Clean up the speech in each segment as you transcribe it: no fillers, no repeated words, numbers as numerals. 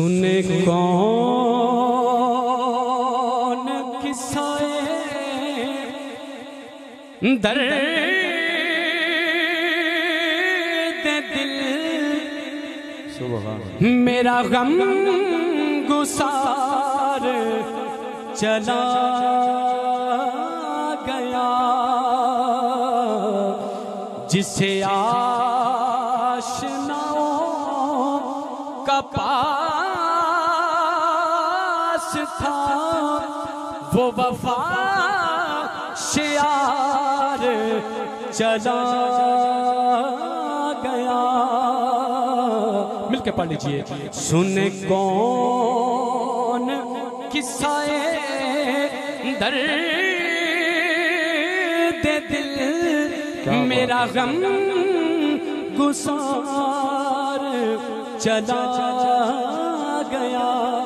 सुने कौन किस्साए दर्द दिल, मेरा गम गुसार चला गया, जिसे आशनाओं का पास था वो वफा शियार चला गया। मिलके पढ़ लीजिए। सुने कौन किस्साए दर्द दिल, मेरा गम गुसार चला गया।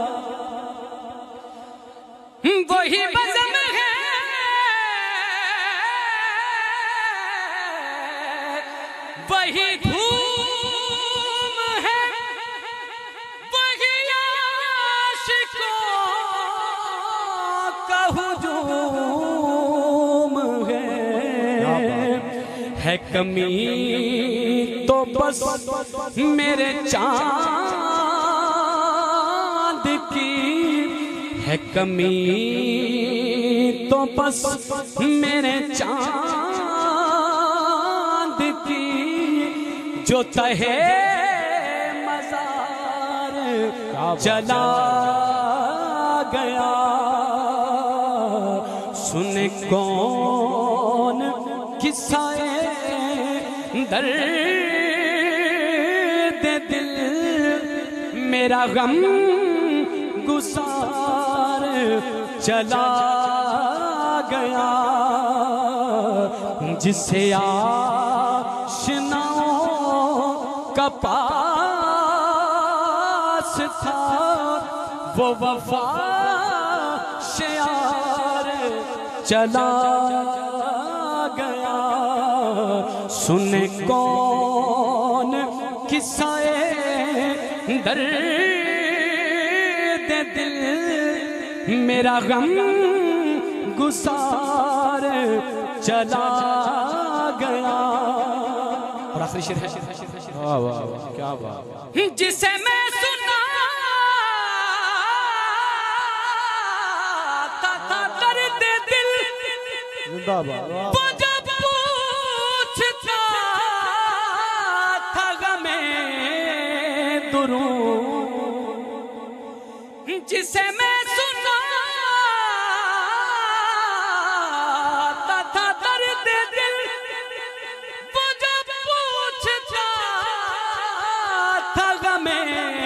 वही बज़म है वही धूम है, वही आशिकों का हुजूम है कमी तो बस मेरे चांद की, है कमी तो बस मेरे चांद की, जो तहे मज़ार चला गया। सुने कौन किस्साए दर्द दिल, मेरा गम गुसार चला गया, जिसे आशनाओं का पास था वो वफा शियार चला गया। सुने कौन किस्साए दर्द दिल, मेरा गम गुसार चला गया। और आखिरी शेर है, वाह वाह क्या बात, जिसे मैं सुना था दर्द दिल, जिंदाबाद, वो जब पूछता था गमे दुरूद, जिसे मैं सुना था दर्द दिल, वो जब पूछता था गमे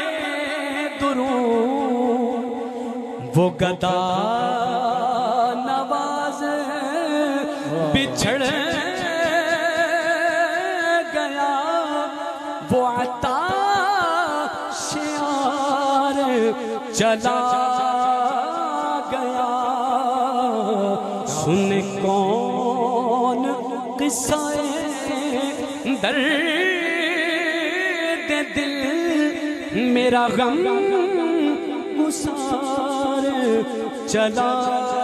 दुरूद, वो गदा नवाज बिछड़ गया, वो आता शियार चला गया। सुन कौन किस्साए दर्द दिल, मेरा गम गुसार चला